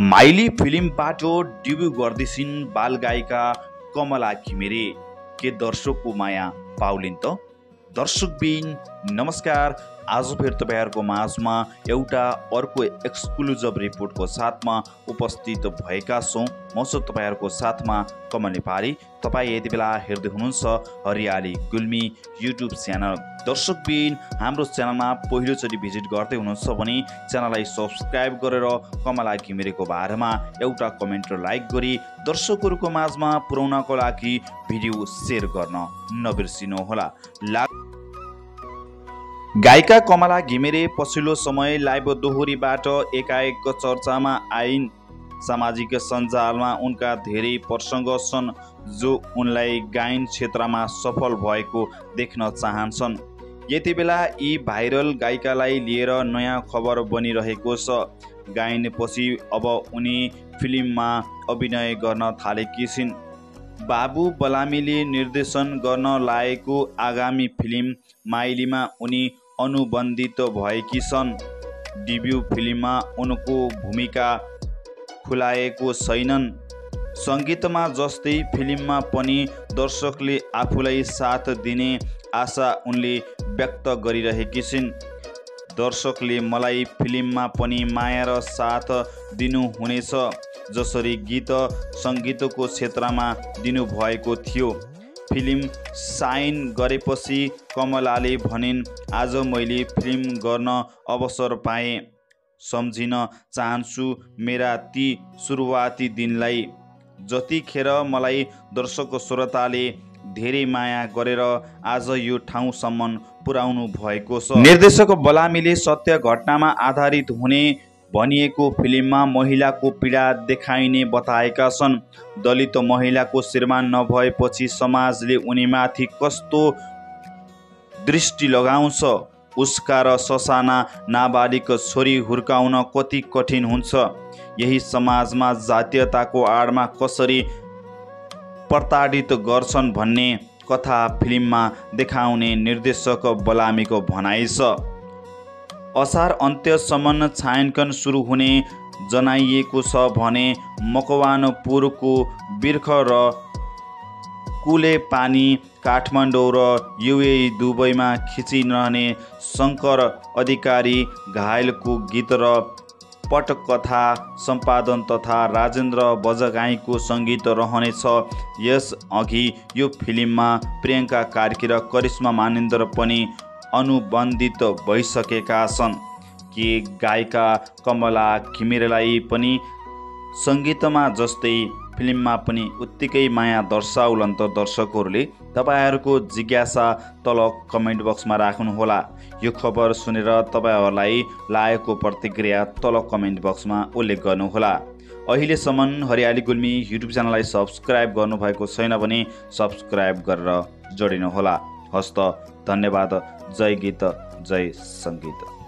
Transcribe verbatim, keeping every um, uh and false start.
माइली फिल्मबाट डेब्यु गर्दैछिन् बालगायिका कमला घिमिरे। के दर्शकको माया पाउलिन् त? दर्शकबिन नमस्कार। आज फेरि तपाईहरुको माझमा एउटा अर्को एक्सक्लुजिभ रिपोर्टको साथमा उपस्थित भएका छौं। म छु तपाईहरुको साथमा कमल नेपाली। तपाई यति बेला हेर्दै हुनुहुन्छ हरियाली गुल्मी युट्युब च्यानल। दर्शकबिन हाम्रो च्यानलमा पहिलोचोटि भिजिट गर्दै हुनुहुन्छ भने च्यानललाई सब्स्क्राइब गरेर कमला घिमिरेको बारेमा एउटा कमेन्ट र लाइक गरी दर्शकहरुको माझमा पुर्याउनको लागि भिडियो शेयर गर्न नबिर्सिनुहोला। गायिका कमला घिमिरे पछिल्लो समय लाइभ दोहोरीबाट एकाएक चर्चामा आइन्। सामाजिक सञ्जालमा उनका धेरै प्रसङ्ग छन् जो उनलाई गायन क्षेत्रमा सफल भएको देख्न चाहन्छन्। यति बेला यी भाइरल गायिकालाई लिएर नयाँ खबर बनिरहेको छ। गायनपछि अब उनी फिल्ममा अभिनय गर्न थालेकी छिन्। बाबु बलामीले निर्देशन गर्न लागेको आगामी फिल्म माइलीमा उनी अनुबन्धित भएकी छन्। डेब्यु फिल्ममा उनको भूमिका खुलाएको छैनन्। सङ्गीतमा जस्तै फिल्ममा पनि दर्शकले आफूलाई साथ दिने आशा उनले व्यक्त गरिरहेकी छिन्। दर्शकले मलाई फिल्ममा पनि माया र साथ दिनुहुनेछ जसरी गीत सङ्गीतको क्षेत्रमा दिनुभएको थियो। फिल्म साइन गरेपछि कमलाले भनिन्, आज मैले फिल्म गर्न अवसर पाएँ। सम्झिन चाहन्छु मेरा ती सुरुवाती दिनलाई जतिखेर मलाई दर्शक श्रोताले धेरै माया गरेर आज यो ठाउँसम्म पुर्याउनु भएको छ। निर्देशक बलामीले सत्य घटनामा आधारित हुने भनिएको फिल्ममा महिलाको पीडा देखाइने बताएका छन्। दलित महिलाको श्रीमान नभएपछि समाजले उनीमाथि कस्तो दृष्टि लगाउँछ। उसका र ससाना नाबालिग छोरी हुर्काउन कति कठिन हुन्छ। यही समाजमा जातीयताको आडमा कसरी प्रताडित गर्छन् भन्ने कथा फिल्ममा देखाउने निर्देशक बलामीको भनाइ छ। असार अन्त्यसम्म छायाङ्कन सुरु हुने जनाइएको छ भने मकवानपुरको बिर्ख र कुले पानी काठमाडौँ र युएई दुबईमा खिचिरहने शङ्कर अधिकारी घायलको गीत र पटकथा सम्पादन तथा राजेन्द्र बजगाईको सङ्गीत रहनेछ। यस अघि यो फिल्ममा प्रियङ्का कार्की र करिश्मा मानेन्द्र पनि अनुबन्धित भइसकेका छन्। के गायिका कमला घिमिरेलाई पनि सङ्गीतमा जस्तै फिल्ममा पनि उत्तिकै माया दर्शाउलन् त? दर्शकहरूले तपाईहरूको जिज्ञासा तल कमेन्ट बक्समा राख्नुहोला। यो खबर सुनेर तपाईहरूलाई लागेको प्रतिक्रिया तल कमेन्ट बक्समा उल्लेख गर्नुहोला। अहिलेसम्म हरियाली गुल्मी युट्युब च्यानललाई सब्स्क्राइब गर्नुभएको छैन भने सब्स्क्राइब गरेर जोडिनुहोला। हस्त धन्यवाद। जय गीत जय सङ्गीत।